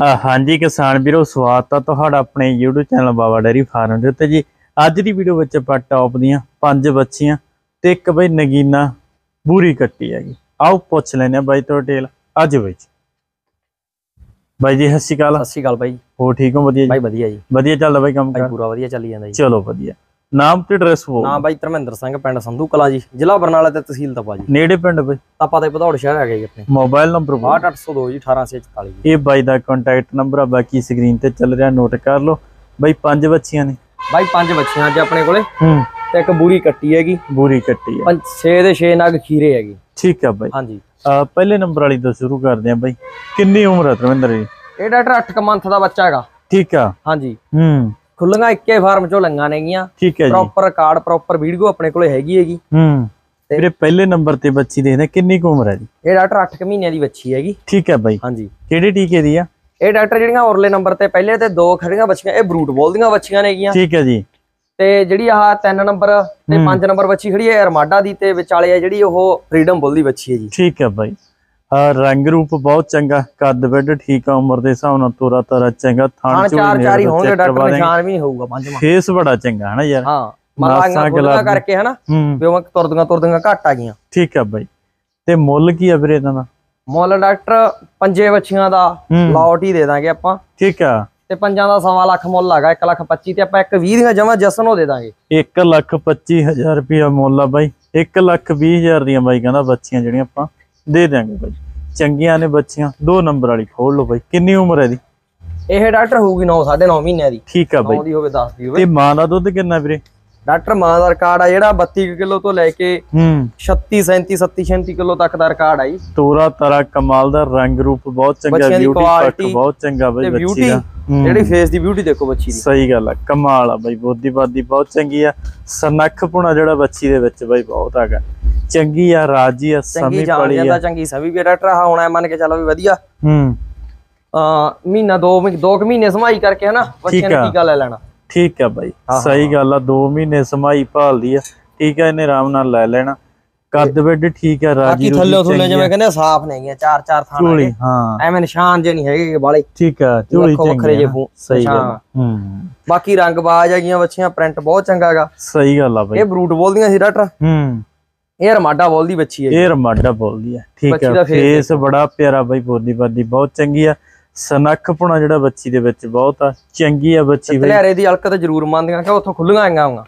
हाँ जी किसान वीरो स्वागत है तुहाडा अपने YouTube channel Baba dairy farm के उत्ते जी। अज की वीडियो में आप टॉप दियां 5 बच्चियां ते एक बई नगीना बूरी कट्टी हैगी। आओ पुछ लेने बाई तो डिटेल। अज बाई जी सत श्री अकाल। सत श्री अकाल भाई। हो ठीक हो? वधिया भाई वधिया जी। वधिया चलदा बाई काम भाई पूरा वधिया चली जांदा जी। चलो वधिया। नाम ते एड्रेस बोल। नाम भाई धर्मेंद्र सिंह पिंड संधू कला जी, जिला बरनाला ते तहसील तपा जी। नेड़े पिंड बाई तपा ते भदौड़ शहर है जी अपने। मोबाइल नंबर 6802 जी 18644। ये बाई दा कांटेक्ट नंबर आ, बाकी स्क्रीन ते चल रहा नोट कर लो। बाई 5 बच्चियां ने भाई 5 बच्चियां अज अपने कोले ते एक बूरी कट्टी हैगी। बूरी कट्टी है 6 दे 6 नग खीरे हैगी। ठीक है बाई। हां जी पहले नंबर वाली तो शुरू करते हैं बाई। कितनी उम्र है धर्मेंद्र जी? ये डॉक्टर 8 मंथ दा बच्चा हैगा। ठीक है। हां जी खुल्लियां इक्के फार्म चो लंगा नेगियां। ठीक है जी। प्रॉपर कार्ड प्रॉपर वीडियो अपने कोले हैगी। मेरे पहले नंबर ते बच्ची देखदे कितनी उम्र है जी? ये डॉक्टर 8 महीने दी बच्ची हैगी। ठीक है भाई। हां जी केड़े टीके दी है? ये डॉक्टर ਜਿਹੜੀਆਂ ਔਰਲੇ ਨੰਬਰ ਤੇ ਪਹਿਲੇ ਤੇ 2 ਖੜੀਆਂ ਬੱਚੀਆਂ ਇਹ ਬਰੂਟ ਬੋਲਦੀਆਂ ਬੱਚੀਆਂ ਨੇਗੀਆਂ। ਠੀਕ ਹੈ ਜੀ। ਤੇ ਜਿਹੜੀ ਆਹ 3 ਨੰਬਰ ਤੇ 5 ਨੰਬਰ ਬੱਚੀ ਖੜੀ ਹੈ ਅਰਮਾਡਾ ਦੀ ਤੇ ਵਿਚਾਲੇ ਆ ਜਿਹੜੀ ਉਹ ਫਰੀडम ਬੋਲਦੀ ਬੱਚੀ ਹੈ ਜੀ। ਠੀਕ ਹੈ ਭਾਈ। रंग रूप बहुत चंगा, कद बेड ठीक है, उम्र के हिसाब नाल तोरा तारा चंगा, थान चार ही होंगे, डॉक्टर निशान भी नहीं होगा पंजवां। फेस बड़ा चंगा है ना यार। हां मलांगा गुल्ला करके है ना भी वो तुरदियां घट आ गईयां। ठीक है भाई। ते मुੱਲ की है ਵੀਰੇ ਇਹਨਾਂ ਦਾ? ਮੁੱਲ ਡਾਕਟਰ ਪੰਜੇ ਬੱਚੀਆਂ ਦਾ ਲੌਟ ਹੀ ਦੇ ਦਾਂਗੇ ਆਪਾਂ। ਠੀਕ ਆ। ਤੇ ਪੰਜਾਂ ਦਾ 1.25 ਲੱਖ ਮੁੱਲ ਹੈਗਾ। 1,25,000 ਤੇ ਆਪਾਂ 1,20 ਦੀਆਂ ਜਮਾ ਜਸਨ ਹੋ ਦੇ ਦਾਂਗੇ। 1,25,000 ਰੁਪਇਆ ਮੁੱਲ ਆ ਬਾਈ। 1,20,000 ਦੀਆਂ ਬਾਈ ਕਹਿੰਦਾ ਬੱਚੀਆਂ ਜਿਹੜੀਆਂ ਆਪਾਂ ਦੇ ਦੇਾਂਗੇ ਬਾਈ। ਚੰਗੀਆਂ ਨੇ ਬੱਚੀਆਂ। 2 ਨੰਬਰ ਵਾਲੀ ਖੋਲ ਲਓ ਬਾਈ। ਕਿੰਨੀ ਉਮਰ ਹੈ ਦੀ? ਇਹ ਡਾਕਟਰ ਹੋਊਗੀ 9 9.5 ਮਹੀਨਿਆਂ ਦੀ। ਠੀਕ ਆ ਬਾਈ। 9 ਦੀ ਹੋਵੇ 10 ਦੀ ਹੋਵੇ। ਤੇ ਮਾਂ ਦਾ ਦੁੱਧ ਕਿੰਨਾ ਵੀਰੇ? ਡਾਕਟਰ ਮਾਂ ਦਾ ਰਿਕਾਰਡ ਆ ਜਿਹੜਾ 32 ਕਿਲੋ ਤੋਂ ਲੈ ਕੇ 36 37 37 ਕਿਲੋ ਤੱਕ ਦਾ ਰਿਕਾਰਡ ਆ ਜੀ। ਤੋਰਾ ਤਾਰਾ ਕਮਾਲ ਦਾ, ਰੰਗ ਰੂਪ ਬਹੁਤ ਚੰਗਾ, ਬਿਊਟੀ ਪੱਕ ਬਹੁਤ ਚੰਗਾ ਬਾਈ ਬੱਚੀ ਦਾ। ਜਿਹੜੀ ਫੇਸ ਦੀ ਬਿਊਟੀ ਦੇਖੋ ਬੱਚੀ ਦੀ। ਸਹੀ ਗੱਲ ਆ, ਕਮਾਲ ਆ ਬਾਈ। ਬੋਦੀ ਬਾਦੀ ਬਹੁਤ ਚੰਗੀ ਆ। ਸਨੱਖ ਪੁਣਾ ਜਿਹੜਾ ਬੱਚੀ ਦੇ ਵਿੱਚ ਬਾਈ ਬਹੁਤ ਹੈਗਾ। ਚੰਗੀ ਆ, ਰਾਜੀ ਆ, ਸਮੀ ਪੜੀ ਆ। ਚੰਗੀ ਸਭੀ ਵੀ ਡਾਕਟਰ ਆ ਹੋਣਾ ਮੰਨ ਕੇ ਚੱਲੋ ਵੀ ਵਧੀਆ। ਮਹੀਨਾ 2 ਮਹੀਨੇ ਸਮਾਈ ਕਰਕੇ ਹਨਾ ਬੱਚਿਆਂ ਨੇ ਟੀਕਾ ਲੈ ਲੈਣਾ। ठीक है भाई। सही गल है। 2 महीने समाई भालदी है। ठीक है, इन्हें आराम नाल लै लेना। कद बेड ठीक है, राजी थल्ले थुल्ले जिवें कहंदे साफ नहीं है। 4 थान झोली। हां एवें निशान जे नहीं हैगे बाले। ठीक है, झोली वखरे जे सही गल। बाकी रंग बाज हैगियां बच्चियां, प्रिंट बहुत चंगा हैगा। सही गल है भाई। ये ब्रूट बोलदियां सी डॉक्टर। ये रमाडा बोलदी बच्ची है। ये रमाडा बोलदी है। ठीक है। फेस बड़ा प्यारा भाई, बोदी बादी बहुत चंगी है। सनख पुणा ਜਿਹੜਾ ਬੱਚੀ ਦੇ ਵਿੱਚ ਬਹੁਤ ਆ। ਚੰਗੀ ਆ ਬੱਚੀ। ਲਿਆਰੇ ਦੀ ਹਲਕਤ ਜ਼ਰੂਰ ਮੰਨਦੀਆਂ ਕਿ ਉੱਥੋਂ ਖੁੱਲੀਆਂ ਆਈਆਂ ਹੋਣਗੀਆਂ।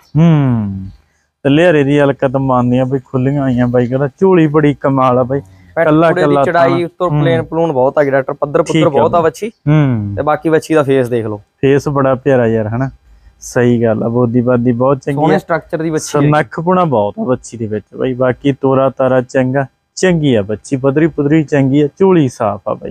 ਤੇ ਲਿਆਰੇ ਦੀ ਹਲਕਤ ਮੰਨਦੀਆਂ ਬਈ, ਖੁੱਲੀਆਂ ਆਈਆਂ ਬਾਈ। ਕਹਿੰਦਾ ਝੋਲੀ ਬੜੀ ਕਮਾਲ ਆ ਬਾਈ। ਕੱਲਾ ਕੱਲਾ ਚੜਾਈ ਉੱਤੋਂ ਪਲੇਨ ਪਲੂਨ ਬਹੁਤ ਆ ਡਾਕਟਰ। ਪੱਧਰ ਪੁੱਤਰ ਬਹੁਤ ਆ ਬੱਚੀ। ਤੇ ਬਾਕੀ ਬੱਚੀ ਦਾ ਫੇਸ ਦੇਖ ਲਓ। ਫੇਸ ਬੜਾ ਪਿਆਰਾ ਯਾਰ ਹਨਾ। ਸਹੀ ਗੱਲ ਆ। ਬੋਦੀ ਬਾਦੀ ਬਹੁਤ ਚੰਗੀ ਆ। ਸੋਹਣੇ ਸਟਰਕਚਰ ਦੀ ਬੱਚੀ। ਸਨਖ ਪੁਣਾ ਬਹੁਤ ਆ ਬੱਚੀ ਦੇ ਵਿੱਚ ਬਾਈ। ਬਾਕੀ ਤੋਰਾ ਤਾਰਾ ਚੰਗਾ, ਚੰਗੀ ਆ ਬੱਚੀ। ਪੱਧਰੀ ਪੁੱਧਰੀ ਚੰਗੀ ਆ। ਝੋਲੀ ਸਾਫ ਆ ਬਾਈ।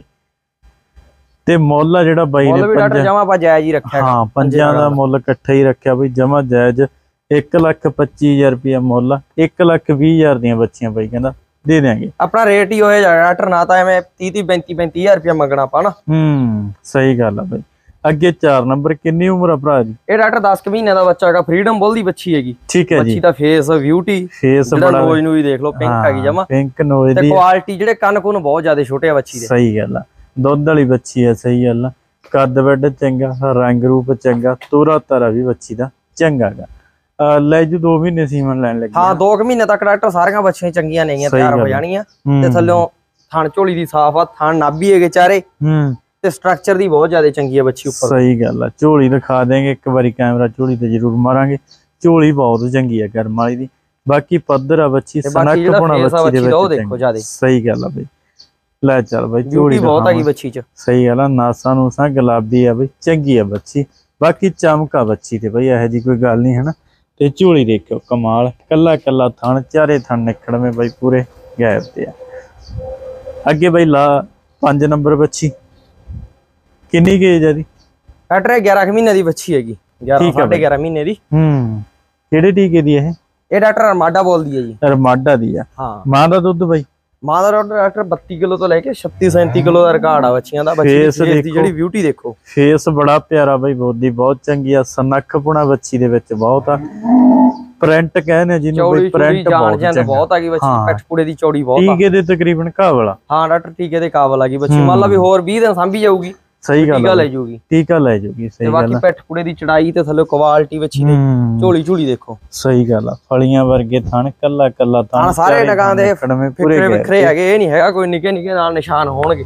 ਤੇ ਮੁੱਲ ਆ ਜਿਹੜਾ ਬਾਈ ਨੇ ਜਮਾ ਆਪਾਂ ਜਾਇਜ਼ ਹੀ ਰੱਖਿਆ। ਹਾਂ, ਪੰਜਾਂ ਦਾ ਮੁੱਲ ਇਕੱਠਾ ਹੀ ਰੱਖਿਆ ਬਈ, ਜਮਾ ਜਾਇਜ਼। 1,25,000 ਰੁਪਇਆ ਮੁੱਲ। 1,20,000 ਦੀਆਂ ਬੱਚੀਆਂ ਬਾਈ ਕਹਿੰਦਾ ਦੇ ਦਿਆਂਗੇ। ਆਪਣਾ ਰੇਟ ਹੀ ਹੋਏ ਜਾ ਡਾਕਟਰ, ਨਾ ਤਾਂ ਐਵੇਂ 30 35,000 ਰੁਪਇਆ ਮੰਗਣਾ ਆਪਾਂ ਨਾ। ਸਹੀ ਗੱਲ ਆ ਬਾਈ। ਅੱਗੇ 4 ਨੰਬਰ। ਕਿੰਨੀ ਉਮਰ ਆ ਭਰਾ ਜੀ? ਇਹ ਡਾਕਟਰ 10 ਮਹੀਨੇ ਦਾ ਬੱਚਾ ਹੈਗਾ। ਫਰੀडम ਬੋਲਦੀ ਬੱਚੀ ਹੈਗੀ। ਠੀਕ ਹੈ ਜੀ। ਬੱਚੀ ਦਾ ਫੇਸ ਬਿਊਟੀ, ਫੇਸ ਬੜਾ ਨੋਜ਼ ਨੂੰ ਵੀ ਦੇਖ ਲਓ, ਪਿੰਕ ਹੈਗੀ ਜਮਾ। ਪਿੰਕ ਨੋਜ਼ ਦੀ। ਤੇ ਕੁਆਲਿਟੀ ਜਿਹੜੇ ਕੰਨ ਕੁਨ ਬਹੁਤ ਜ਼ਿਆਦਾ ਛੋਟੇ ਆ ਬੱਚੀ ਦੇ। ਸਹੀ ਗੱਲ ਆ। ਦੁੱਧ ਵਾਲੀ ਬੱਚੀ ਹੈ। ਸਹੀ ਗੱਲ ਆ। ਕੱਦ ਬੈਡ ਚੰਗਾ, ਰੰਗ ਰੂਪ ਚੰਗਾ, ਤੋਰਾ ਤਾਰਾ ਵੀ ਬੱਚੀ ਦਾ ਚੰਗਾ ਗਾ। ਲੈ ਜੀ 2 ਮਹੀਨੇ ਸੀਮਨ ਲੈਣ ਲੱਗੇ। ਹਾਂ 2 ਮਹੀਨੇ ਤੱਕ ਡਾਕਟਰ ਸਾਰੀਆਂ ਬੱਚੀਆਂ ਚੰਗੀਆਂ ਨੇਗੀਆਂ, ਤਿਆਰ ਹੋ ਜਾਣੀਆਂ। ਤੇ ਥੱਲੋਂ ਥਣ ਝੋਲੀ ਦੀ ਸਾਫ ਆ, ਥਣ ਨਾਭੀ ਹੈਗੇ ਚਾਰੇ। ਤੇ ਸਟਰਕਚਰ ਦੀ ਬਹੁਤ ਜ਼ਿਆਦਾ ਚੰਗੀ ਆ ਬੱਚੀ ਉੱਪਰ। ਸਹੀ ਗੱਲ ਆ। ਝੋਲੀ ਦਿਖਾ ਦੇਂਗੇ ਇੱਕ ਵਾਰੀ, ਕੈਮਰਾ ਝੋਲੀ ਤੇ ਜ਼ਰੂਰ ਮਾਰਾਂਗੇ। ਝੋਲੀ ਬਹੁਤ ਚੰਗੀ ਆ ਗਰਮ ਵਾਲੀ ਦੀ। ਬਾਕੀ ਪੱਧਰ ਆ ਬੱਚੀ। ਸਨਖ ਪੁਣਾ ਬੱਚੀ ਦੇ ਵਿੱਚ ਦੇਖੋ ਜਿਆਦਾ। ਸਹੀ ਗੱਲ ਆ ਬਈ। ਲੈ ਚੱਲ ਬਾਈ। ਝੋਲੀ ਬਹੁਤ ਹੈਗੀ ਬੱਚੀ ਚ। ਸਹੀ ਗੱਲ ਆ। ਨਾਸਾਂ ਨੂਸਾਂ ਗੁਲਾਬੀ ਆ ਬਈ, ਚੰਗੀ ਆ ਬੱਚੀ। ਬਾਕੀ ਚਮਕਾ ਬੱਚੀ ਤੇ ਬਈ, ਇਹੋ ਜੀ ਕੋਈ ਗੱਲ ਨਹੀਂ ਹੈ ਨਾ। ਤੇ ਝੋਲੀ ਦੇਖਿਓ ਕਮਾਲ। ਕੱਲਾ ਕੱਲਾ ਥਣ, ਚਾਰੇ ਥਣ ਨਿਕੜਵੇਂ ਬਾਈ ਪੂਰੇ ਗੈਪ ਤੇ ਆ। ਅੱਗੇ ਬਾਈ ਲਾ 5 ਨੰਬਰ ਬੱਚੀ। ਕਿੰਨੀ ਗੇਜ ਆ ਦੀ? ਡਾਕਟਰ 11 ਮਹੀਨੇ ਦੀ ਬੱਚੀ ਹੈਗੀ। 11.5 ਮਹੀਨੇ ਦੀ। ਕਿਹੜੇ ਟੀਕੇ ਦੀ ਇਹ ਡਾਕਟਰ ਰਮਾਡਾ ਬੋਲਦੀ ਹੈ ਜੀ। ਰਮਾਡਾ ਦੀ ਆ। ਹਾਂ। ਮਾਂ ਦਾ ਦੁੱਧ ਬਾਈ? ਮਾਂ ਦਾ ਡਾਕਟਰ 32 ਕਿਲੋ ਤੋਂ ਲੈ ਕੇ 36 37 ਕਿਲੋ ਦਾ ਰਿਕਾਰਡ ਆ ਬੱਚੀਆਂ ਦਾ। ਬੱਚੀ ਦੀ ਜਿਹੜੀ ਬਿਊਟੀ ਦੇਖੋ। ਫੇਸ ਬੜਾ ਪਿਆਰਾ ਬਾਈ। ਬੋਦੀ ਬਹੁਤ ਚੰਗੀ ਆ। ਸਨਖ ਪੁਣਾ ਬੱਚੀ ਦੇ ਵਿੱਚ ਬਹੁਤ ਆ। ਪ੍ਰਿੰਟ ਕਹਿੰਦੇ ਜਿਹਨੂੰ ਬਈ, ਪ੍ਰਿੰਟ ਬਹੁਤ ਆ ਗਈ ਬੱਚੀ। ਪਟਪੂੜੇ ਦੀ ਚੌੜੀ ਬਹੁਤ ਆ। ਟੀਕੇ ਦੇ ਤਕਰੀਬਨ ਕਾਬਲ ਆ। ਹਾਂ ਡਾਕਟਰ ਟੀਕੇ ਦੇ ਕਾਬਲ ਆ ਗਈ ਬੱਚੀ। ਮੰਨ ਲਾ ਵੀ ਹੋਰ 20 ਦਿਨ ਸਾਂਭੀ ਜਾਊਗੀ। ਸਹੀ ਗੱਲ ਟੀਕਾ ਆ ਲੈ ਬਈ, ਜੂਗੀ। ਟੀਕਾ ਲੈ ਜੂਗੀ। ਤੇ ਸਹੀ ਗੱਲ ਬਾਕੀ ਆ। ਪਿੱਠ ਪੁੜੇ ਦੀ ਚੜਾਈ ਤੇ ਥੱਲੇ ਕੁਆਲਿਟੀ ਬੱਚੀ ਦੀ ਝੋਲੀ ਝੂਲੀ ਦੇਖੋ। ਸਹੀ ਗੱਲ ਆ, ਫਲੀਆਂ ਵਰਗੇ ਥਣ, ਕੱਲਾ ਕੱਲਾ ਥਣ, ਸਾਰੇ ਨਗਾਂ ਦੇ ਪੂਰੇ ਫਿਕਰੇ ਵਿਖਰੇ ਹੈਗੇ, ਇਹ ਨਹੀਂ ਹੈਗਾ ਕੋਈ ਨਿੱਕੇ ਨਿੱਕੇ ਨਾਲ ਨਿਸ਼ਾਨ ਹੋਣਗੇ।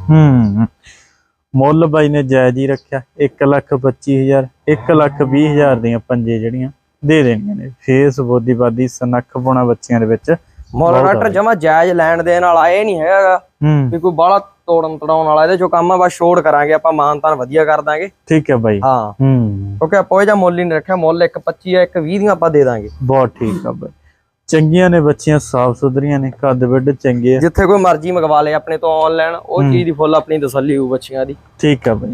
ਮੁੱਲ ਬਾਈ ਨੇ ਜਾਇਜ਼ ਹੀ ਰੱਖਿਆ, 1,25,000 1,20,000 ਦੀਆਂ ਪੰਜੇ ਜਿਹੜੀਆਂ ਦੇ ਦੇਣੀਆਂ ਨੇ। ਫੇਸ ਬੋਦੀ ਬਾਦੀ ਸਨੱਖ ਪਾਉਣਾ ਬੱਚਿਆਂ ਦੇ ਵਿੱਚ ਮੁੱਲ ਡਾਕਟਰ ਜਮਾ ਜਾਇਜ਼ ਲੈਣ ਦੇਣ ਵਾਲਾ ਇਹ ਨਹੀਂ ਹੈਗਾ ਵੀ ਕੋਈ ਬਾਹਲਾ ਤੋੜਨ ਤੜਾਉਣ ਵਾਲਾ। ਇਹਦੇ ਚੋਂ ਕੰਮ ਆ ਬਸ ਛੋੜ ਕਰਾਂਗੇ ਆਪਾਂ, ਮਾਨਤਾਨ ਵਧੀਆ ਕਰ ਦਾਂਗੇ। ਠੀਕ ਹੈ ਬਾਈ। ਹਾਂ ਕਿਉਂਕਿ ਆਪਾਂ ਇਹ ਜਾਂ ਮੁੱਲ ਹੀ ਨਹੀਂ ਰੱਖਿਆ, ਮੁੱਲ 1,25 ਆ 1,20 ਦੀਆਂ ਆਪਾਂ ਦੇ ਦਾਂਗੇ। ਬਹੁਤ ਠੀਕ ਆ ਬਾਈ, ਚੰਗੀਆਂ ਨੇ ਬੱਚੀਆਂ, ਸਾਫ ਸੁਥਰੀਆਂ ਨੇ, ਕੱਦ ਵੱਡ ਚੰਗੇ ਆ। ਜਿੱਥੇ ਕੋਈ ਮਰਜ਼ੀ ਮੰਗਵਾ ਲੇ ਆਪਣੇ ਤੋਂ ਆਨਲਾਈਨ, ਉਹ ਚੀਜ਼ ਦੀ ਫੁੱਲ ਆਪਣੀ ਤਸੱਲੀ ਹੋਊ ਬੱਚੀਆਂ ਦੀ। ਠੀਕ ਆ ਬਾਈ।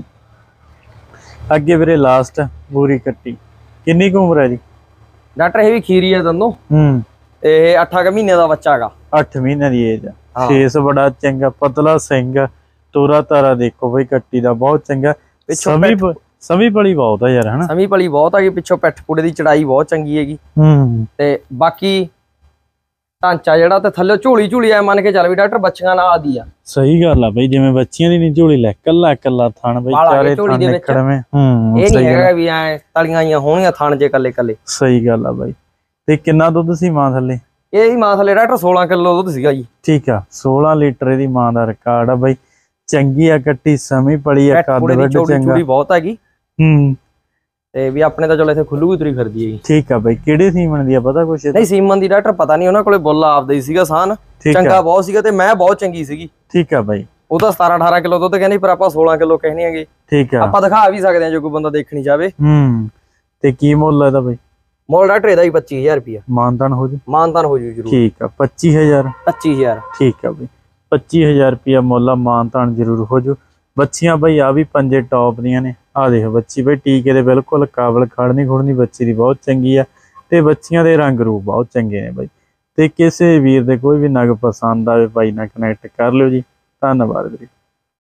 ਅੱਗੇ ਵੀਰੇ ਲਾਸਟ ਬੂਰੀ ਕੱਟੀ, ਕਿੰਨੀ ਕੁ ਉਮਰ ਹੈ ਜੀ ਡਾਕਟਰ? ਇਹ ਵੀ ਖੀਰੀ ਹੈ ਦੰਦੋਂ, ਇਹ 8 ਮਹੀਨੇ ਦਾ ਬੱਚਾ ਹੈਗਾ। 8 ਮਹੀਨੇ ਦੀ ਏਜ ਆ। ਫੇਸ ਬੜਾ ਚੰਗਾ, ਪਤਲਾ ਸਿੰਘ, ਤੋਰਾ ਤਾਰਾ ਦੇਖੋ ਬਈ ਕੱਟੀ ਦਾ ਬਹੁਤ ਚੰਗਾ। ਸਮੀ ਪਲੀ ਬਹੁਤ ਆ ਯਾਰ, ਹਨਾ? ਸਮੀ ਪਲੀ ਬਹੁਤ ਹੈਗੀ, ਪਿੱਛੋਂ ਪਿੱਠ ਪੁੜੇ ਦੀ ਚੜਾਈ ਬਹੁਤ ਚੰਗੀ ਹੈਗੀ। ਤੇ ਬਾਕੀ ਢਾਂਚਾ ਜਿਹੜਾ ਤੇ ਥੱਲੇ ਝੋਲੀ ਝੂਲੀ ਐ ਮੰਨ ਕੇ ਚੱਲ ਵੀ ਡਾਕਟਰ ਬੱਚੀਆਂ ਨਾਲ ਦੀ ਆ। ਸਹੀ ਗੱਲ ਆ ਬਈ, ਜਿਵੇਂ ਬੱਚੀਆਂ ਦੀ ਨਹੀਂ ਝੋਲੀ ਲੈ, ਕੱਲਾ ਕੱਲਾ ਥਣ ਬਈ, ਚਾਰੇ ਥਣ ਨਿਕੜਵੇਂ। ਇਹ ਨਹੀਂ ਹੈਗਾ ਵੀ ਐ ਤਲੀਆਂ ਆਈਆਂ ਹੋਣੀਆਂ ਥਣ ਜੇ ਕੱਲੇ ਕੱਲੇ। ਸਹੀ ਗੱਲ ਆ ਬਾਈ। ਤੇ ਕਿੰਨਾ ਦੁੱਧ ਸੀ ਮਾਂ ਥੱਲੇ? ਇਹ ਹੀ ਮਾਂ ਥੱਲੇ ਡਾਕਟਰ 16 ਕਿਲੋ ਦੁੱਧ ਸੀਗਾ ਜੀ। ਠੀਕ ਆ, 16 ਲੀਟਰ ਇਹਦੀ ਮਾਂ ਦਾ ਰਿਕਾਰਡ ਆ ਬਾਈ। ਚੰਗੀ ਆ ਕੱਟੀ, ਸਮੀ ਪਲੀ ਆ, ਕੱਦ ਵੱਡ ਚੰਗਾ ਬਹੁਤ ਹੈਗੀ। ਤੇ ਵੀ ਆਪਣੇ ਤਾਂ ਚਲੋ ਇੱਥੇ ਖੁੱਲੂ ਵੀ ਤੁਰੀ ਫਿਰਦੀ ਹੈਗੀ। ਠੀਕ ਆ ਬਾਈ। ਕਿਹੜੇ ਸੀਮਨ ਦੀ ਆ ਪਤਾ ਕੁਛ? ਨਹੀਂ ਸੀਮਨ ਦੀ ਡਾਕਟਰ ਪਤਾ ਨਹੀਂ, ਉਹਨਾਂ ਕੋਲੇ ਬੁੱਲ ਆਪਦਾ ਹੀ ਸੀਗਾ ਸਾਨ, ਚੰਗਾ ਬਹੁਤ ਸੀਗਾ ਤੇ ਮੈਂ ਬਹੁਤ ਚੰਗੀ ਸੀਗੀ। ਠੀਕ ਆ ਬਾਈ। ਉਹ ਤਾਂ 17-18 ਕਿਲੋ ਦੁੱਧ ਕਹਿੰਦੀ, ਪਰ ਆਪਾਂ 16 ਕਿਲੋ ਕਹਿਣੇ ਹੈਗੇ। ਠੀਕ ਆ, ਆਪਾਂ ਦਿਖਾ ਵੀ ਸਕਦੇ ਹਾਂ ਜੇ ਕੋਈ ਬੰਦਾ ਦੇਖਣੀ ਚਾਹਵੇ। ਤੇ ਕੀ ਮੁੱਲ ਇਹਦਾ ਬਾਈ? ਮੁੱਲ ਡਾਕਟਰ ਇਹਦਾ ਹੀ 25,000 ਰੁਪਇਆ। ਮਾਨਤਾਨ ਹੋ ਜੂ? ਮਾਨਤਾਨ ਹੋ ਜੂ ਜਰੂਰ। ਠੀਕ ਆ, 25,000। 25,000 ਠੀਕ ਆ ਬਾਈ, 25,000 ਰੁਪਇਆ ਮੁੱਲ ਆ, ਮਾਨਤਾਨ ਜ਼ਰੂਰ ਹੋ ਜੂ। ਬੱਚੀਆਂ ਬਈ ਆ ਵੀ ਪੰਜੇ ਟੌਪ ਦੀਆਂ ਨੇ। ਆ ਦੇਖੋ ਬੱਚੀ ਬਈ ਟੀਕੇ ਦੇ ਬਿਲਕੁਲ ਕਾਬਲ, ਖੜਨੀ ਖੁੜਨੀ ਬੱਚੀ ਦੀ ਬਹੁਤ ਚੰਗੀ ਆ। ਤੇ ਬੱਚੀਆਂ ਦੇ ਰੰਗ ਰੂਪ ਬਹੁਤ ਚੰਗੇ ਨੇ ਬਾਈ। ਤੇ ਕਿਸੇ ਵੀਰ ਦੇ ਕੋਈ ਵੀ ਨਗ ਪਸੰਦ ਆਵੇ ਬਾਈ ਨਾਲ ਕਨੈਕਟ ਕਰ ਲਿਓ ਜੀ। ਧੰਨਵਾਦ ਵੀਰੇ।